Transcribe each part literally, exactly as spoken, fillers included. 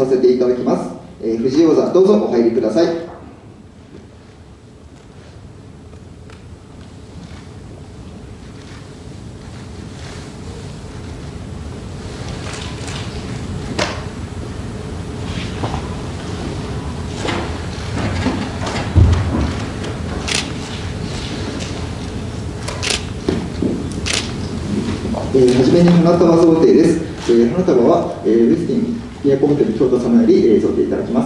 せていただきます。えー、藤井王座、どうぞお入りください。えー、はじめに花束贈呈です。えー、花束は、えー、ウェスティン都ホテル京都様より、えー、贈呈いただきます。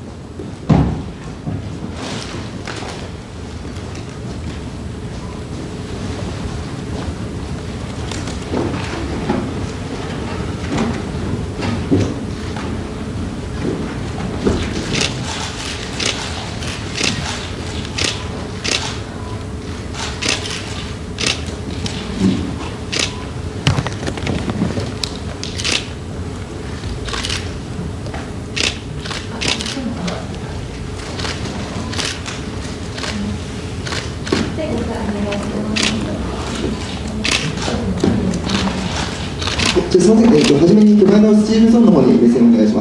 じゃすみません、えーと、はじめに手前のスチールゾーンの方に目線をお願いします。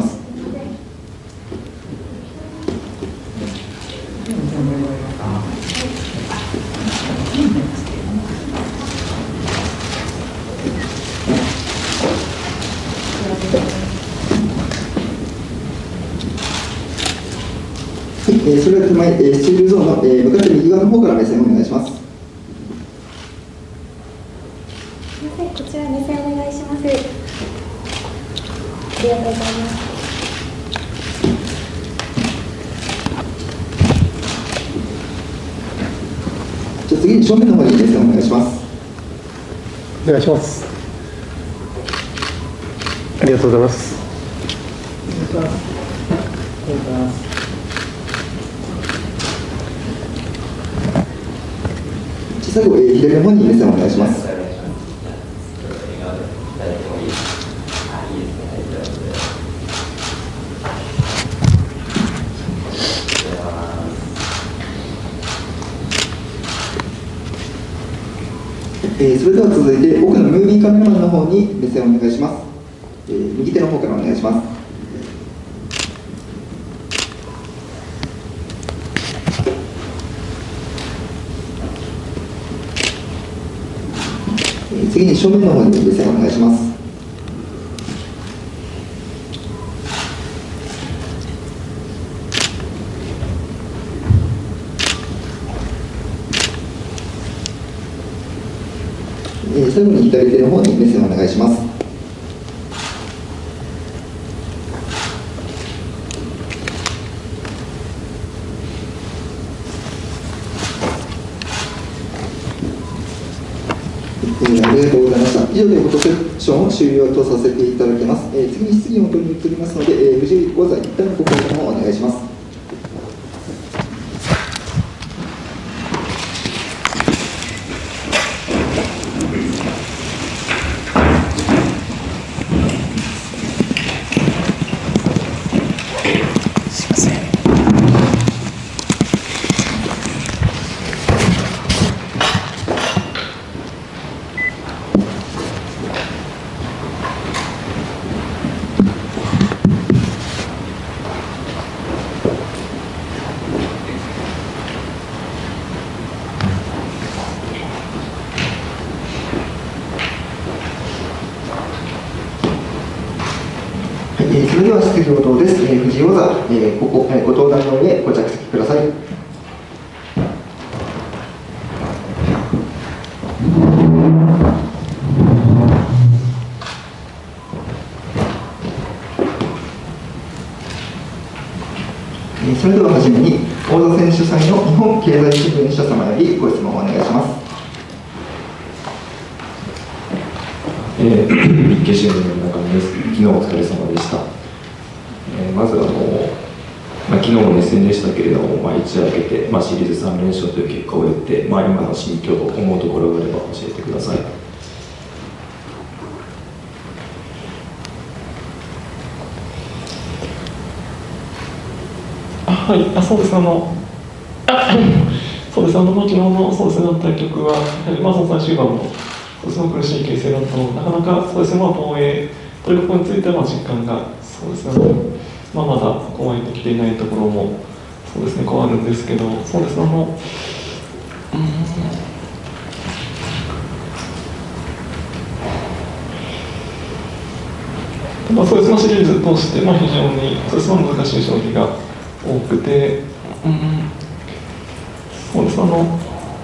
はい、えー、それでは手前、えー、スチールゾーンの、えー、向かって右側の方から目線をお願いします。 こちら目線お願いします。ありがとうございます。 じゃあ次に正面の方に目線お願いします。 お願いします。ありがとうございます。 お願いします。お願いします。最後、えー、左の方に目線をお願いします。えー、それでは続いて奥のムービーカメラマンの方に目線をお願いします。えー、右手の方からお願いします。えー、次に正面の方に目線をお願いします。えー、最後に左手の方に目線をお願いします。えー、ありがとうございました。以上でフォトセッションを終了とさせていただきます。えー、次に質疑応答に移りますので、えー、藤井王座、一旦ご回答をお願いします。えー、それでは質疑応答です。えー、藤井王座、えー、ここ、えー、ご登壇の上ご着席ください。えー、それでははじめに王座戦主催の日本経済新聞社様よりご質問をお願いします。 えー、日経新聞の中身です。昨日お疲れ様でした。えー、まずあの、まあ、昨日も熱戦でしたけれども、まあ、一夜明けて、まあ、シリーズさん連勝という結果を得て、まあ、今の心境と思うところがあれば教えてください。 あ、はい、あ、そうです、あの、あそうです、あの、まあ、昨日のそうですね、対局は、やはりまあ、その最終盤の、そうですね、苦しい形勢だったので、なかなかそうですね、まあ、防衛ということについては、まあ、実感が、そうですね、 まあ、まだ湧いてきていないところもそうですね、こうあるんですけど、そうですね、あの、うん、まあ、そうですね、シリーズ通して、まあ、非常にそうですね、難しい将棋が多くて、うん、そうですね、あの、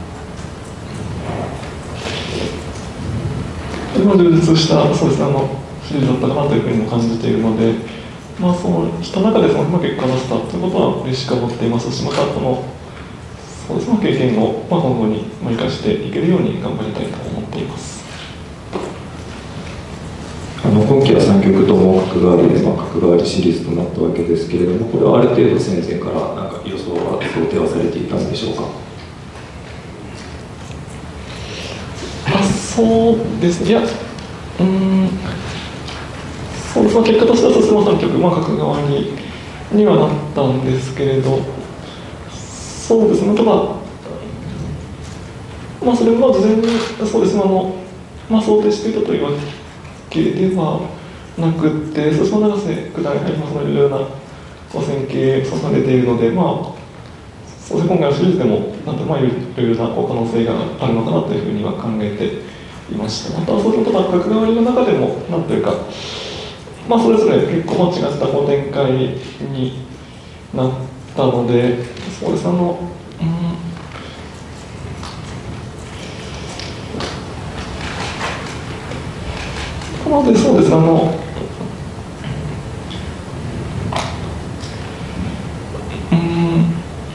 今充実したそうですね、あのシリーズだったかなというふうにも感じているので、まあ、そうした中でそのうまく結果を出したということは嬉しく思っていますし、またこのそうですね、経験を、まあ、今後に生かしていけるように頑張りたいと思っています。 あの今期はさん局とも角換わりで、まあ、角換わりシリーズとなったわけですけれども、これはある程度戦前からなんか予想は想定はされていたんでしょうか。 あ、そうですね、いや、うーん、そうですね、結果としてはそのさん局、まあ、角換わりにはなったんですけれど、そうですね、ただ、まあ、それは事前に、そうですね、あのまあ、想定していたというわけではなくて、その永瀬九段やはりそのいろいろな戦型をされているので、まあ、そうですね、今回のシリーズでも、なんとまあいろいろな可能性があるのかなというふうには考えていました。また、そういうことが角換わりの中でも、なんというか、まあ、それぞれ結構違ったこう展開になったので、そうですね、あの、うん、なので、そうですね、あの、うん、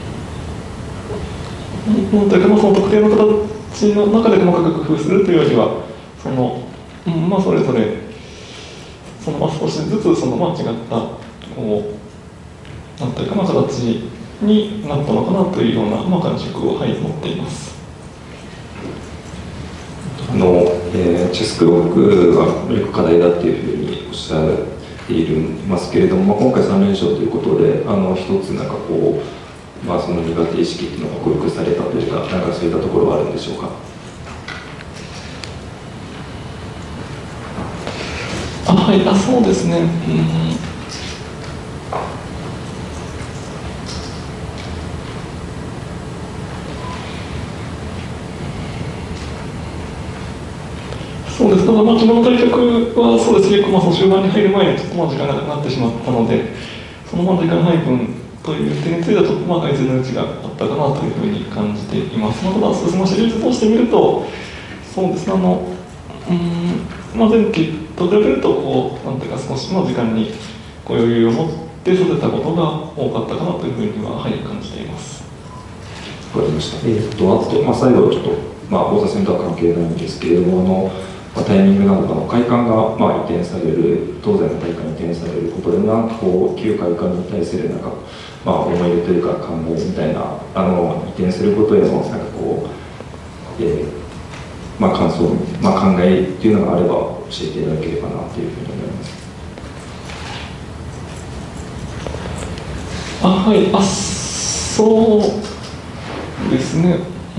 なんというか、まあ、その特定の形の中で細かく工夫するというよりは、その、うん、まあ、それぞれ、そのまあ、少しずつそのまあ違ったこうなんというか、まあ、形になったのかなというような、まあ、感触を、はい、持っています。 あのえー、チェスクロックがよく課題だっていうふうにおっしゃっていますけれども、まあ、今回さん連勝ということで、あの一つなんかこう、まあ、その苦手意識っていうのが克服されたというか、なんかそういったところはあるんでしょうか。 あ、はい、あ、そうですね。うん、そうです。ただ、まあ、昨日の対局は、そうですね、結構、まあ、その終盤に入る前に、ちょっとまあ時間がなくなってしまったので、そのまあ時間配分という点については、ちょっとまあ改善の余地があったかなというふうに感じています。まあ、ただ、そのシリーズ通してみると、そうですね、あの、うん、まあ、前期と比べると、こう、なんていうか、少しの時間にこう余裕を持ってさせたことが多かったかなというふうには、はい、感じています。 わかりました。えー、っと、あと、まあ、最後はちょっと、まあ、王座戦とは関係ないんですけれども、あの、まあ、タイミングなのかの会館が、まあ、移転される、東西の大会に移転されることで、なんかこう、旧会館に対するなんか、まあ、思い出というか考えみたいな、あの、移転することへの、なんかこう、えー、まあ、感想、まあ、考えっていうのがあれば教えていただければなというふうに思います。 あ、はい、あ、そうですね。うん。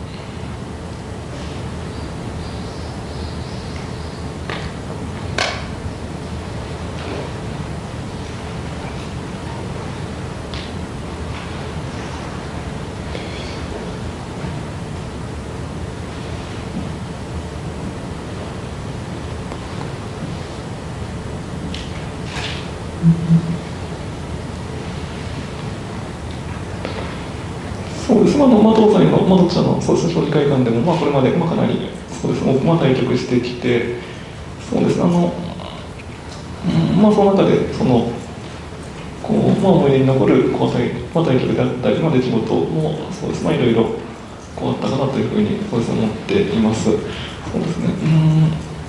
そうですね、あの、まあ、東西の、まあ、どちらの、そうですね、将棋会館でも、まあ、これまで、まあ、かなり、そうですね、まあ、対局してきて、そうですね、あの、うん、まあ、その中で、その、こう、まあ、思い出に残る、こう、対、まあ、対局であったり、まあ、出来事も、そうですね、まあ、いろいろ、こうあったかなというふうに、そうですね、思っています。そうですね、うん。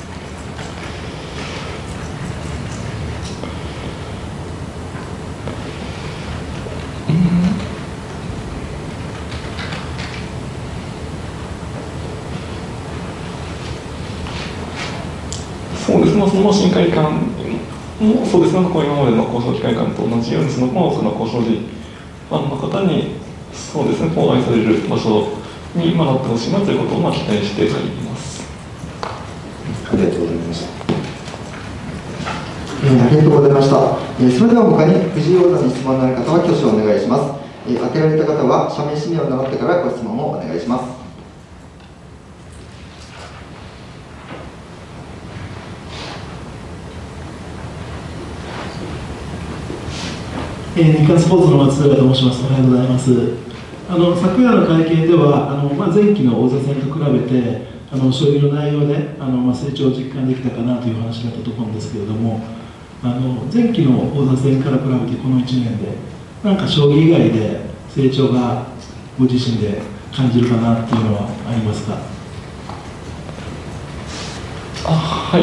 そうですね、まあ、その新会館もそうですね、こう今までの交渉機会館と同じように、そのまあ多くの交渉時ファンの方に、そうですね、こう愛される場所に今なってほしいなということをまあ期待しています。 ありがとうございました。 えー、ありがとうございました。えー、それでは他に藤井王座に質問のある方は挙手をお願いします。えー、当てられた方は社名氏名を名乗ってからご質問をお願いします。 えー、日刊スポーツの松坂と申します。おはようございます。あの昨夜の会見ではあの、まあ、前期の王座戦と比べてあの将棋の内容であの、まあ、成長を実感できたかなという話だったと思うんですけれども、あの前期の王座戦から比べてこのいちねんでなんか将棋以外で成長がご自身で感じるかなっていうのはありますか？ あ、はい。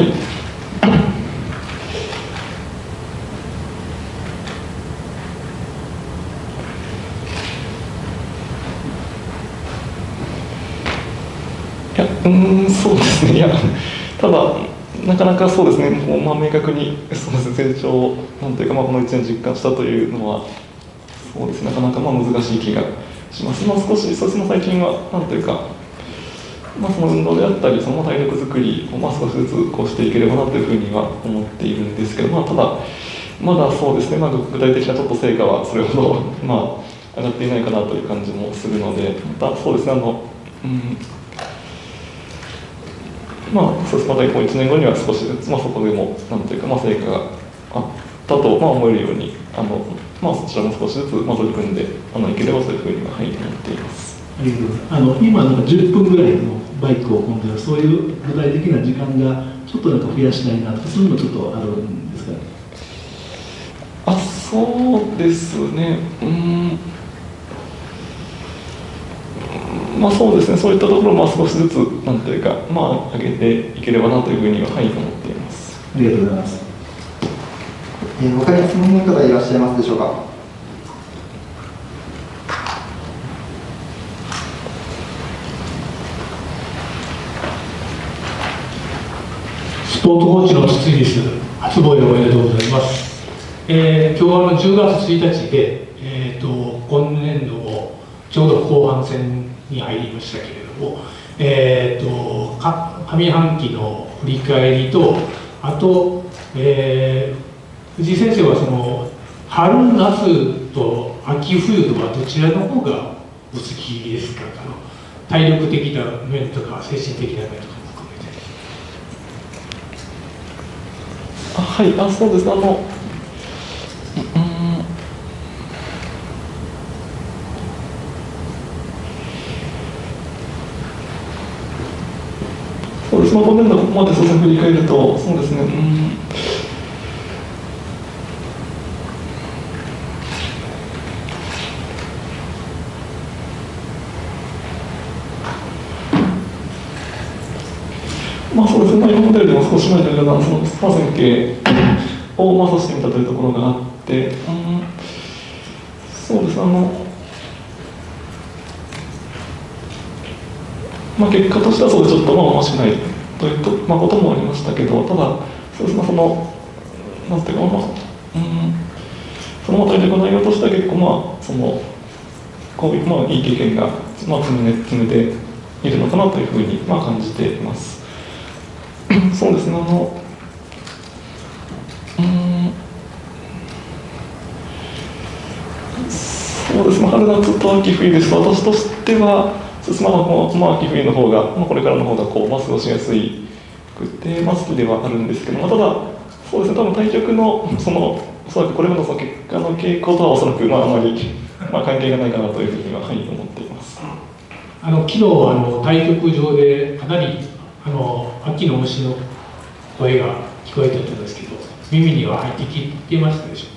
いや、うーん、そうですね、いや、ただ、なかなかそうですね、もうまあ明確にそうですね、成長を、なんというか、まあ、このいちねん実感したというのは、そうですね、なかなかまあ難しい気がします。まあ、少し、そうですね、最近は、なんというか、まあ、その運動であったり、その体力作りをまあ少しずつこうしていければなというふうには思っているんですけど、まあ、ただ、まだそうですね、まあ、具体的なちょっと成果はそれほど、まあ、上がっていないかなという感じもするので、またそうですね、あの、うんまあ、そうですまたいちねんごには少しずつ、まあ、そこでもなんというか、まあ、成果があったと、まあ、思えるようにあの、まあ、そちらも少しずつ、まあ、取り組んであのいければというふうには、はい、思っています。 ありがとうございます。あの今なんかじゅっぷんぐらいのバイクを混んでる、そういう具体的な時間がちょっとなんか増やしたいなって、そういうのちょっとあるんですかね。 あ、そうですね、うーん。まあそうですね、そういったところも少しずつ、なんというか、まあ、上げていければなというふうには、はい、思っています。 ありがとうございます。 えー、他に質問の方いらっしゃいますでしょうか。 スポーツコーチの筒井です。初防衛おめでとうございます。えー、今日はあのじゅうがつついたちで、えー、と今年度もちょうど後半戦に入りましたけれども、えー、とか上半期の振り返りと、あと、えー、藤井先生はその春夏と秋冬とはどちらの方がお好きですか？あの体力的な面とか精神的な面とかも含めて。 あ、はい、あ、そうですね、あの、うん、そうですね、まあ、ごねんのここまでそうですね振り返ると、そうですね、うん、まあそうですね、まあ、今まででも少し前のような、その、まあ、線形を、まあ、指してみたというところがあって、うん、そうですね、あの、まあ、結果としてはそうですちょっとまあ面白くないというと、まあ、こともありましたけど、ただ、そうですね、その、なんていうか、まあ、うん、その体力内容としては結構、まあ、その、こういう、まあ、いい経験が、まあ、積め積めているのかなというふうに、まあ、感じています。そうですね、あの、うん、そうですね、春夏と秋冬ですと、私としては、そうですね、まあ、このまあ、秋冬の方が、まあ、これからの方がこう、まあ、過ごしやすいくて、まあ、好きではあるんですけど、まあ、ただ、そうですね、多分対局の、その、おそらくこれまでのその結果の傾向とはおそらく、まあ、あまり、まあ、関係がないかなというふうには、はい、思っています。 あの昨日あの対局場でかなりあの秋の虫の声が聞こえていたんですけど、耳には入ってきてましたでしょ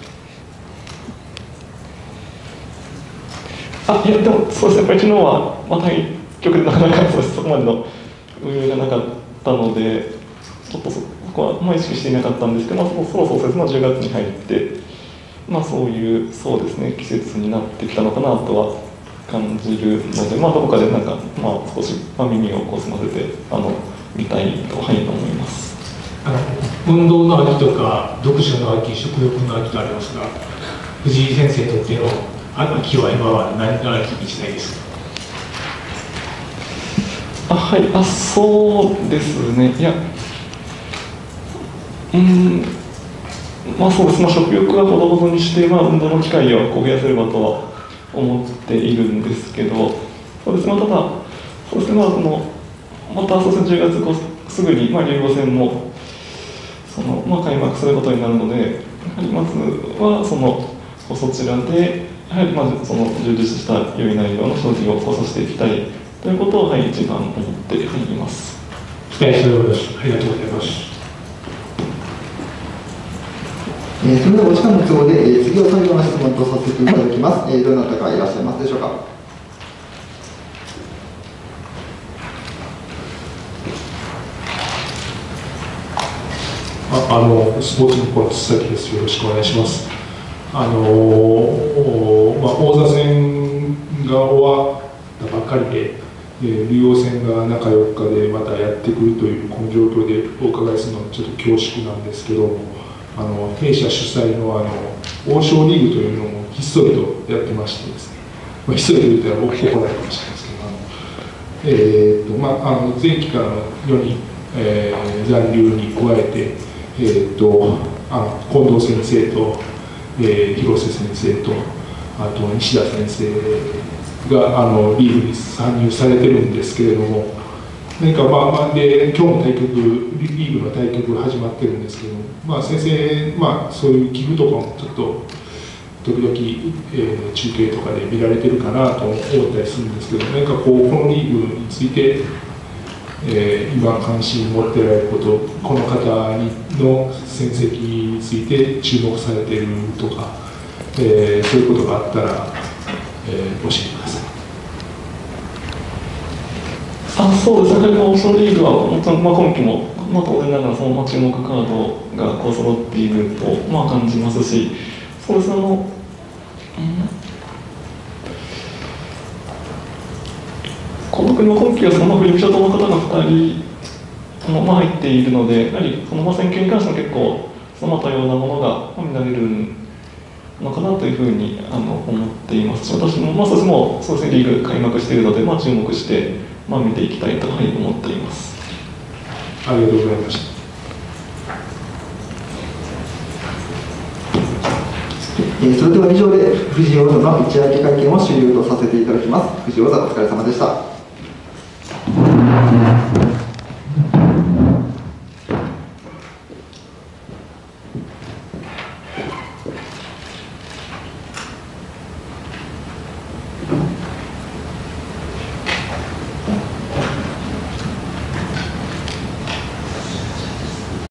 うか？ あ、いや、でも、そうですね、やっぱり昨日は、まあ、対局でなかなかそうですそこまでの余裕がなかったので、ちょっとそこは、まあ、意識していなかったんですけど、まあ、そろそろそうですね、じゅうがつに入って、まあ、そういう、そうですね、季節になってきたのかなとは感じるので、まあ、どこかでなんか、まあ、少し、まあ、耳をこう澄ませて、あの、見たいと、はい、思います。 あの運動の秋とか読書の秋、食欲の秋とありますが、藤井先生にとっての秋は今は何が秋にしたいですか？ あ、はい、あ、そうですね、いや、うん、 まあそうです、まあ、食欲はほどほどにして、まあ、運動の機会をこう増やせればとは思っているんですけど、そうです、まあ、ただ、そうですね、まあ、そのまたそうですね、じゅうがつこすぐに、まあ、リーグ戦もその、まあ、開幕することになるので、やはりまずはそのそちらで、やはりまずその充実した良い内容の将棋をさせていきたいということを、はい、一番思っています。 期待しております。ありがとうございます。 えー、それではお時間の都合で、えー、次を最後の質問とさせていただきます。えー、どなたかいらっしゃいますでしょうか。 ああのスポーツ日本の須崎です。よろしくお願いします。あのまあ、王座戦が終わったばっかりで、えー、竜王戦が中よっかでまたやってくるというこの状況でお伺いするのはちょっと恐縮なんですけども、あの弊社主催のあの王将リーグというのもひっそりとやってましてですね、まあ、ひっそりと言ったら僕怒られるかもしれないですけど、あの、えーとまあ、あの前期からのよにん、えー、残留に加えて、えー、とあの近藤先生と、えー、広瀬先生とあと西田先生があのリーグに参入されてるんですけれども、何かまあ、まあ、で今日も対局リーグの対局が始まってるんですけども、まあ、先生、まあ、そういう器具とかもちょっと時々、えー、中継とかで見られてるかなと思ったりするんですけど、何かこうこのリーグについて、えー、今関心を持っておられること、この方の戦績について注目されているとか、えー、そういうことがあったら、えー、教えてください。 あそうですね、王将リーグは本当に、まあ、今期も、まあ、当然ながらその注目カードがこう揃っていると、まあ、感じますし、そうですね、あの、うん、この国の今期はその振り飛車党の方がふたりあの、まあ、入っているので、やはりその、まあ、選挙に関しても結構その多様なものが見られるのかなというふうにあの思っていますし、私も、まあ、そしてもそうですね、リーグ開幕しているので、まあ、注目して、まあ、見ていきたいと、はい、思っています。 ありがとうございました。 えー、それでは以上で藤井王座の一夜明け会見を終了とさせていただきます。藤井王座お疲れ様でした。